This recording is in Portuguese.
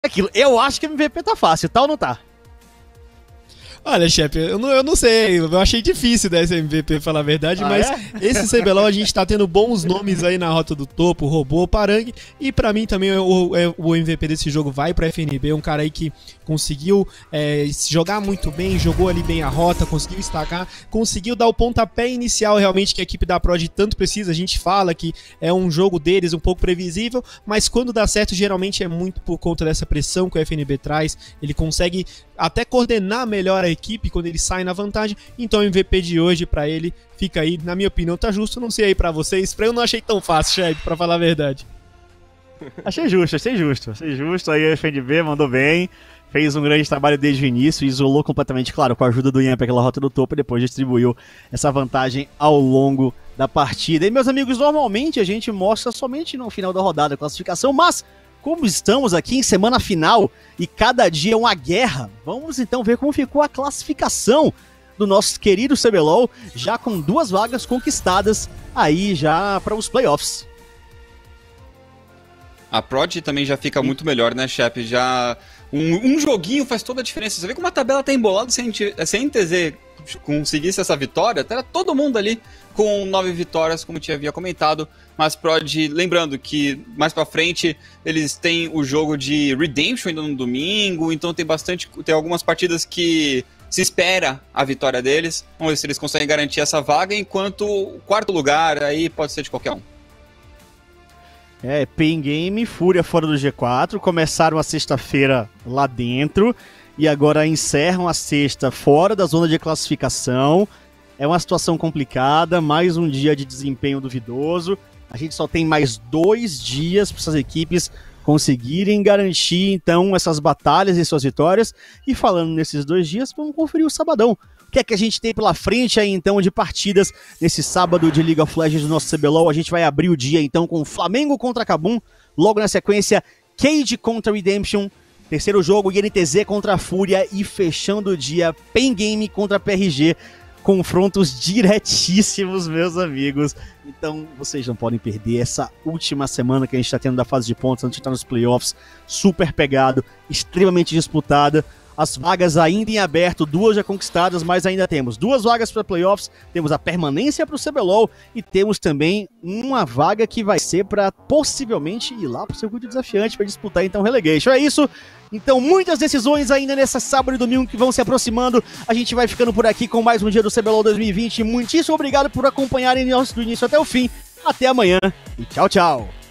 Aquilo, eu acho que MVP tá fácil, tá ou não tá? Olha, chefe, eu não sei, eu achei difícil dar esse MVP, pra falar a verdade, mas esse CBLOL a gente tá tendo bons nomes aí na rota do topo, Robô, Parangue, e pra mim também o MVP desse jogo vai pra FNB, um cara aí que conseguiu jogar muito bem, jogou ali bem a rota, conseguiu destacar, conseguiu dar o pontapé inicial realmente que a equipe da Prod tanto precisa. A gente fala que é um jogo deles um pouco previsível, mas quando dá certo geralmente é muito por conta dessa pressão que o FNB traz, ele consegue até coordenar melhor a equipe quando ele sai na vantagem. Então o MVP de hoje pra ele fica aí, na minha opinião tá justo, não sei aí pra vocês, pra eu não achei tão fácil, Cheb, pra falar a verdade. Achei justo, aí o FNB mandou bem, fez um grande trabalho desde o início, isolou completamente, claro, com a ajuda do Ian pra aquela rota do topo e depois distribuiu essa vantagem ao longo da partida. E meus amigos, normalmente a gente mostra somente no final da rodada a classificação, mas como estamos aqui em semana final e cada dia é uma guerra, vamos então ver como ficou a classificação do nosso querido CBLOL, já com 2 vagas conquistadas aí já para os playoffs. A Prod também já fica muito melhor, né, chefe? Já um joguinho faz toda a diferença. Você vê como a tabela tá embolada. Se a NTZ conseguisse essa vitória, era todo mundo ali com 9 vitórias, como eu havia comentado. Mas Prod, lembrando que mais pra frente eles têm o jogo de Redemption ainda no domingo, então tem algumas partidas que se espera a vitória deles. Vamos ver se eles conseguem garantir essa vaga, enquanto o 4º lugar aí pode ser de qualquer um. Pain Game, Fúria fora do G4, começaram a sexta-feira lá dentro e agora encerram a sexta fora da zona de classificação. É uma situação complicada, mais um dia de desempenho duvidoso. A gente só tem mais 2 dias para essas equipes conseguirem garantir, então, essas batalhas e suas vitórias. E falando nesses 2 dias, vamos conferir o sabadão. O que é que a gente tem pela frente aí, então, de partidas nesse sábado de League of Legends do nosso CBLOL? A gente vai abrir o dia, então, com Flamengo contra Kabum. Logo na sequência, Cade contra Redemption. Terceiro jogo, INTZ contra a Fúria. E fechando o dia, Pain Game contra PRG. Confrontos diretíssimos, meus amigos. Então, vocês não podem perder essa última semana que a gente está tendo da fase de pontos, antes de estar nos playoffs. Super pegado, extremamente disputada. As vagas ainda em aberto, 2 já conquistadas, mas ainda temos 2 vagas para playoffs, temos a permanência para o CBLOL e temos também uma vaga que vai ser para possivelmente ir lá para o circuito desafiante para disputar então Relegation. É isso. Então, muitas decisões ainda nessa sábado e domingo que vão se aproximando. A gente vai ficando por aqui com mais um dia do CBLOL 2020. Muitíssimo obrigado por acompanharem do início até o fim. Até amanhã e tchau, tchau.